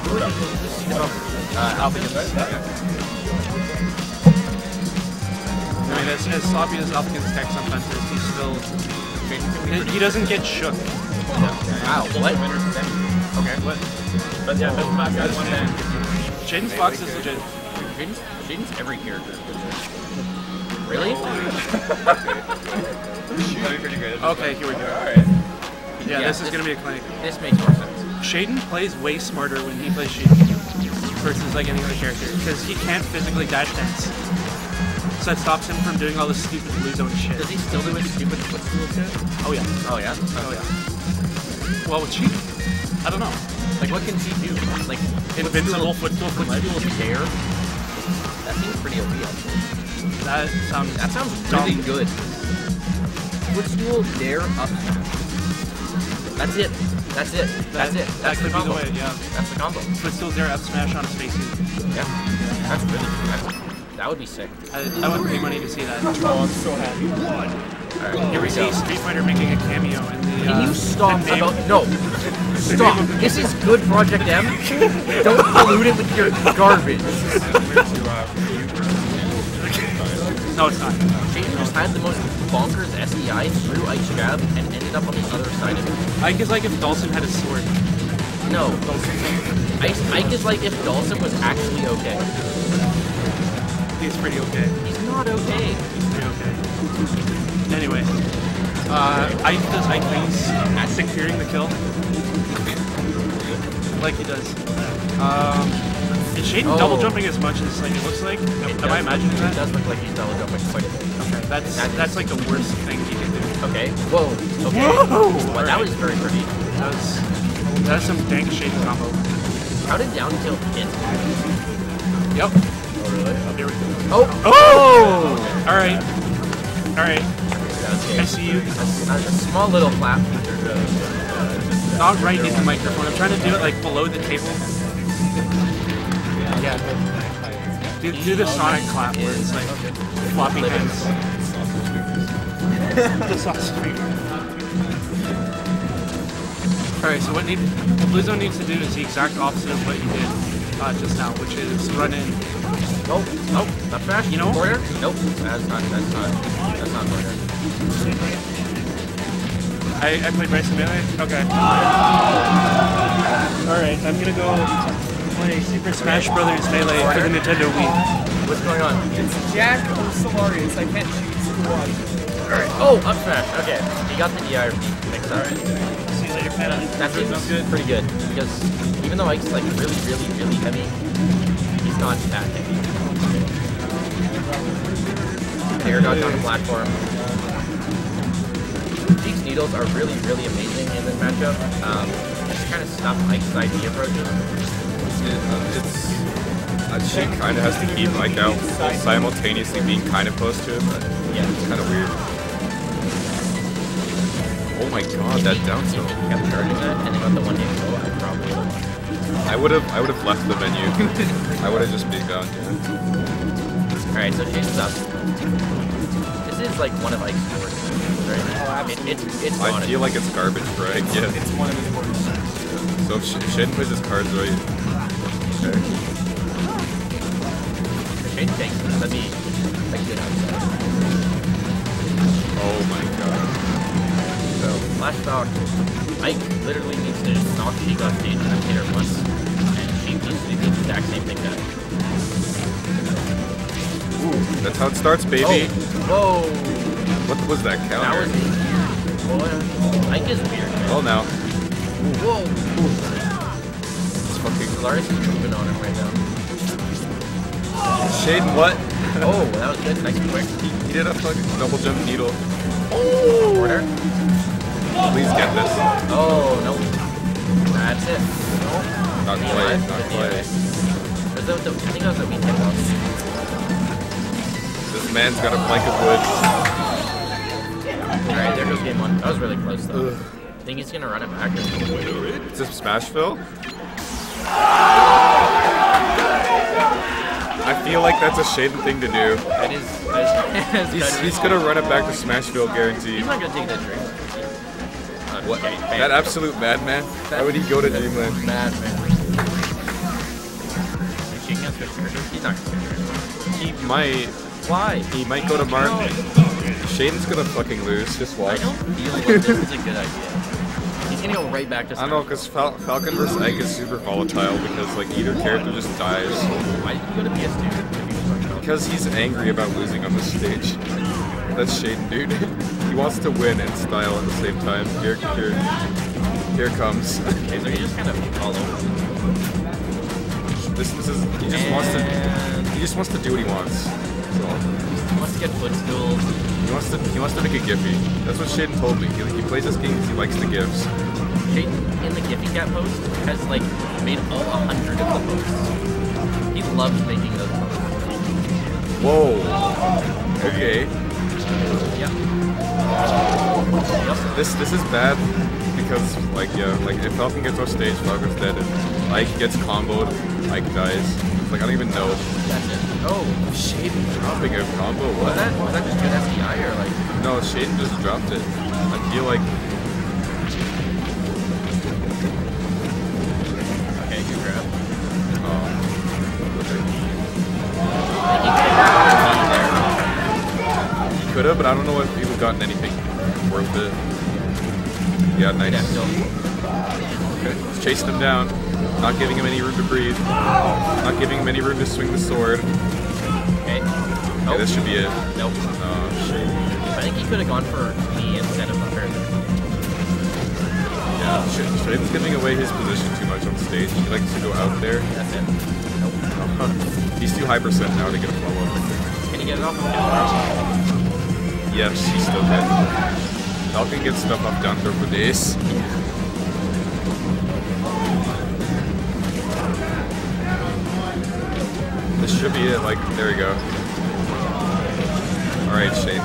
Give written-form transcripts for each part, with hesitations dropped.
I mean, as sloppy as Alphakin's tech sometimes is, he's still... He doesn't get shook. Wow, what? Okay, what? But yeah, that's not good. Shaden's Fox is legit. Shaden's every character. Really? Okay, here we go. Alright. Yeah, this is gonna be a clinic. This makes more sense. Shaden plays way smarter when he plays Shaden versus like any other character because he can't physically dash dance. So that stops him from doing all this stupid blue zone shit. Does he still do his stupid footstool shit? Oh yeah. Oh yeah? Oh yeah. Well, with Shaden, I don't know. Like what can he do? Like Invincible footstool from ledge. Tear? That seems pretty OP actually. That sounds really dumb. good. Footstool, dare, up. That's it. That's it. That's it. That could be the way, yeah. That's the combo. Footstool dare up smash on a spacey. Yeah. That's really good. That would be sick. I would pay money to see that. Oh, I'm so happy. Alright, Here we see Street Fighter making a cameo in the. Can you stop the name- about... No. Stop. This is good Project M. Don't pollute it with your garbage. No, it's not. Shaden just had the most bonkers SEI through Ice Jab and ended up on the other side of it. Ike is like if Dawson had a sword. No. Ike is like if Dawson was actually okay. He's pretty okay. He's not okay. He's pretty okay. Anyway, Ike does Ike things at securing the kill. Like he does. Is Shaden double jumping as much as like it looks like? Am I imagining that? It does look like he's double jumping quite a bit. Okay, that's like the worst thing he can do. Okay. Whoa. Okay. Whoa! Well, that was very pretty. That's some dank Shaden combo. How did down tilt hit? Yep. Oh, really? Here we go. Oh! Oh! Alright. Alright. I see you. A small little clap. Not right in the microphone. I'm trying to do it like below the table. Yeah. Do the Sonic clap where it's like floppy hands. The sausage finger. Alright, so what Blue Zone needs to do is the exact opposite of what you did just now, which is run in. Nope. Nope. Not fast. You know? Corner? Nope. That's not corner. I played Bryson Melee? Okay. Alright, I'm gonna go play Super Smash Brothers Melee for the Nintendo Wii. What's going on? It's Jack or Solarius. I can't choose who won. Alright. Oh, up smash. Okay. He got the DI mixed up. See you later, Panda. That seems pretty good. Because even though Ike's like really heavy, he's not that heavy. Air dodge on the platform. These needles are really amazing in this matchup. Just kind of stop Ike's ID approaches. She kind of has to keep Ike out while simultaneously being kind of close to him, but Yeah. it's kind of weird. Oh my god, that down tilt. Kept charging that and then got the 1 hit kill. I probably would have. I would have left the menu. I would have just big down. Alright, so Shaden's up. This is like one of Ike's worst moves, right? Oh, It's I feel like it's garbage for Ike, yeah. It's one of his worst. So if Shaden plays his cards right. Okay. Shade takes it. That'd be like good outside. Oh my god. So, flash talk. Ike literally needs to knock Sheik off stage and hit her once. And she needs to do the exact same thing back. Ooh, that's how it starts, baby. Oh. Whoa! What was that That counter? was weird. Ike is weird, man. Well now. Whoa! It's fucking Solaris is moving on him right now. Shaden, what? Oh, that was good. Nice and quick. He did a fucking double jump needle. Oh! Corner. Please get this. Oh, no. That's it. Not quite, not quite. I think that was a weak hitbox. This man's got a plank of wood. Alright, there goes game one. That was really close, though. Think he's gonna run it back or something? Is this Smashville? I feel like that's a Shaden thing to do. That is He's gonna run it back to Smashville, guaranteed. He's not gonna take that drink. What? That absolute madman? Why would he go to Dreamland? Madman. He's not gonna do He might. it. Why? He might go to Mark. Shaden's gonna fucking lose. Just I watch. don't feel like this is a good idea. He's gonna go right back to I don't know, because Falcon vs. Ike is super volatile because like either character just dies. Why did you go to PS2? Because he's angry about losing on this stage. That's Shaden, dude. He wants to win and style at the same time. Here it comes. Okay, so he just kind of all over. This is he just wants to do what he wants. That's all. He wants to get footstools. He wants to make a Giphy. That's what Shaden told me. He plays this game because he likes the gifs. Shaden in the Giphy Cat post has like made 100 of the posts. He loves making those posts. Whoa. Okay. Yep. This is bad because like if Falcon gets off stage, Falcon's dead. If Ike gets comboed, Ike dies. It's like I don't even know. That's it. Oh, Shaden dropping a combo. What? was that just good SDI or like? No, Shaden just dropped it. I feel like Okay, good grab. He could have, but I don't know if he would have gotten anything worth it. Yeah, nice. Yeah, still. Okay, he's chasing him down, not giving him any room to breathe, not giving him any room to swing the sword. Okay. Okay, Nope. this should be it. Nope. Oh shit. I think he could have gone for me instead of Hunter. Yeah, Shaden's giving away his position too much on stage. He likes to go out there. That's it. Nope. He's too high percent now to get a follow-up. Can he get it off? Yes, he's still dead. Falcon gets stuff up down throw for days. This should be it, like, there we go. Alright, Shane.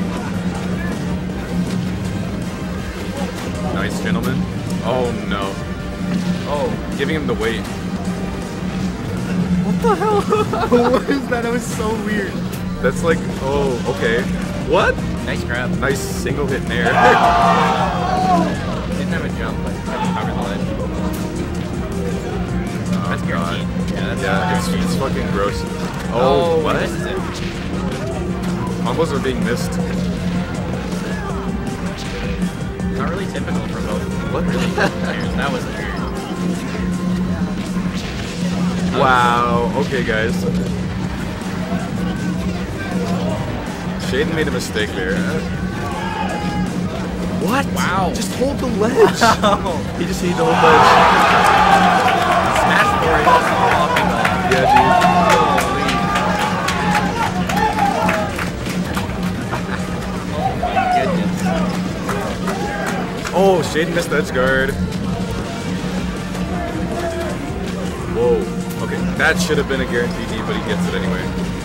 Nice, gentlemen. Oh no. Oh, giving him the weight. What the hell? What is that? That was so weird. That's like, oh, okay. What? Nice grab. Nice single hit in air. Didn't have a jump, but covered the ledge. That's guaranteed. Yeah, it's fucking gross. Oh, what? This is it. Combos are being missed. Not really typical for both. What? Really players. That was weird. Wow. Okay, guys. Shaden made a mistake there. What? Wow. Just hold the ledge. He just hit the whole ledge. Smash 4 is walking off. Yeah, dude. Oh, Shaden missed edge guard. Whoa. Okay, that should have been a guaranteed knee, but he gets it anyway.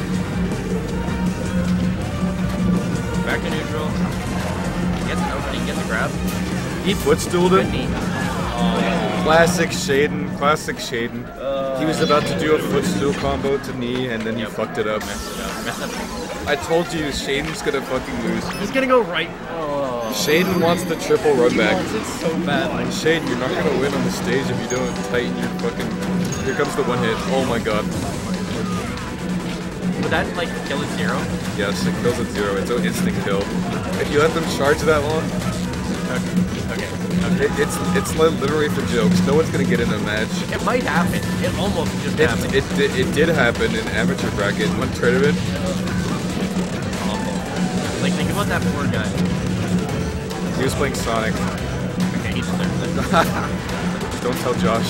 Back to neutral. Gets an opening, gets a grab. He footstooled Good him. knee. Classic Shaden. Classic Shaden. He was about to do a footstool combo to knee, and then he fucked it up. Messed up. I told you, Shaden's gonna fucking lose. He's gonna go right. Shaden wants the triple run back. It's so bad. Like, Shaden, you're not gonna win on the stage if you don't tighten your fucking... Here comes the one hit. Oh my god. Would that like kill at 0? Yes, it kills at 0. It's an instant kill. If you let them charge that long, Okay. it's literally for jokes. No one's gonna get in a match. It might happen. It almost just happened. It did happen in amateur bracket. One tournament. Awful. Like think about that poor guy. He was playing Sonic. Okay, he deserves it. Don't tell Josh.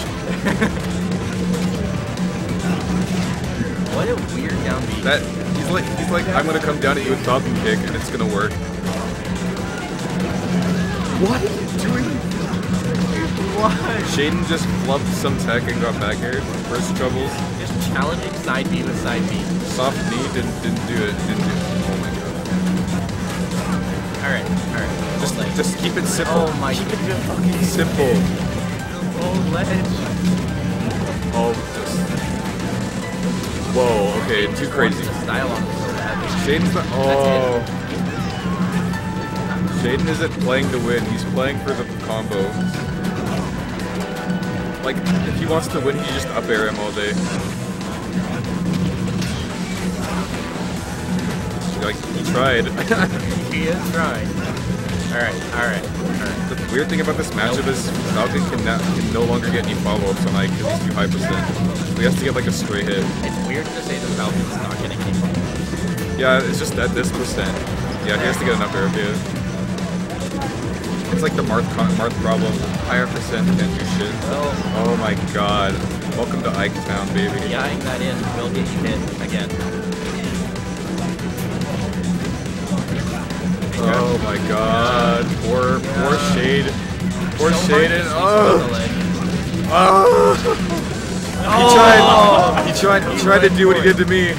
What a weird down B. That he's like I'm gonna come down at you with Falcon kick and it's gonna work. What are you doing? Why? Shaden just flubbed some tech and got back air. First troubles. Just challenging side B with side B. Soft knee didn't do it. Oh my god. Alright. Just keep it simple. Oh my Keep it fucking simple. Oh, ledge. Oh, just. Whoa. Okay, too crazy. Style on so bad. Shaden's not. Oh. Shaden isn't playing to win. He's playing for the combo. Like, if he wants to win, he just up air him all day. Like, he tried. He is trying. Alright. The weird thing about this matchup is Falcon can no longer get any follow-ups on Ike because he's too high percent. So he has to get like a stray hit. It's weird to say that Falcon's not getting any follow-ups. Yeah, it's just at this percent. Yeah, he has to get enough air here. It's like the Marth problem. Higher percent can't do shit. Oh my god. Welcome to Ike Town, baby. Ying that in will get you hit again. Oh my god. Poor Shade. Poor So Shade. hard to see He tried to do what he did to me. You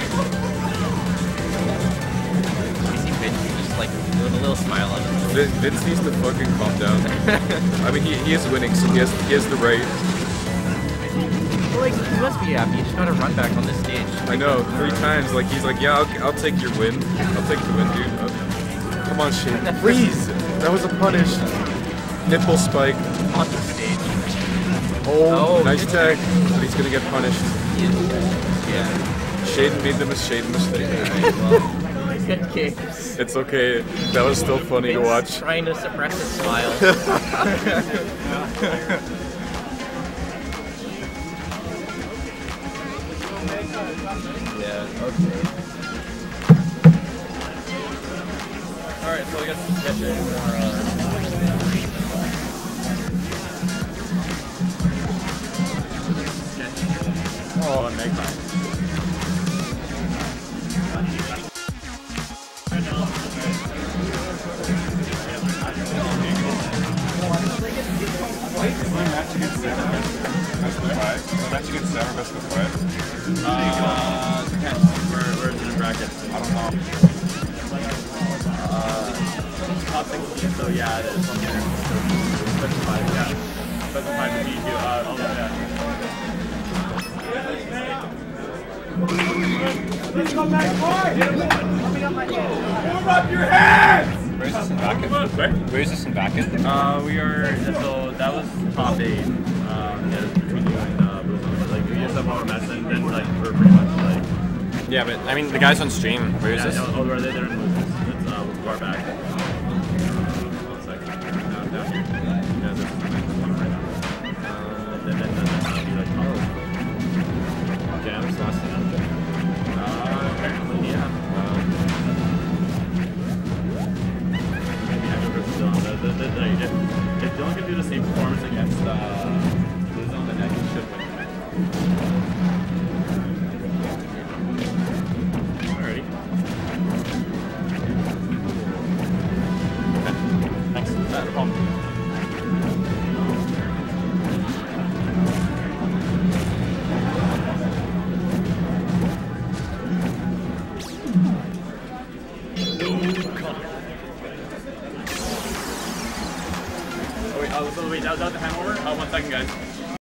see Vince just like doing a little smile on his Vince needs to fucking calm down. I mean, he is winning, so he has the right. Like, he must be happy. You just got a run back on this stage. I know, 3 times. Like, he's like, yeah, I'll take your win. I'll take the win, dude. Come on, Shane. Please! That was a punish. Nipple spike. On the stage. Oh, Oh, nice good tag. But he's gonna get punished. Yeah. Shaden made the Shaden mistake. Good games. It's okay. That was still funny to watch. Trying to suppress a smile. Yeah, okay. Alright, so I guess get ready for Oh, Magpie. Match against Sarah, best of 5. Match against Sarah, best of 5. Depends. Where's in the bracket? I don't know. Top 16, so yeah, it is something. Specified, yeah. Specified to beat you. All that, yeah. Let's go back hard! Warm up your hands! Where's this in bracket? Where's this in bracket? We are, so that was top 8. Yeah, between you and Bruce. Like, we just have more mess and then, like, we're pretty much, like... Yeah, but I mean, the guys on stream, where is Yeah, this? no, oh, they're in losers. It's, far back. One second. Down here. Yeah, this is right now. Then that'll be, like, top. Jams last thing on the apparently, yeah. Maybe Andrew versus Dylan. If Dylan can do the same performance against Luzon, then I think he should win. Alrighty. Okay. Thanks. No problem. Oh wait, that was the hand over? 1 second, guys.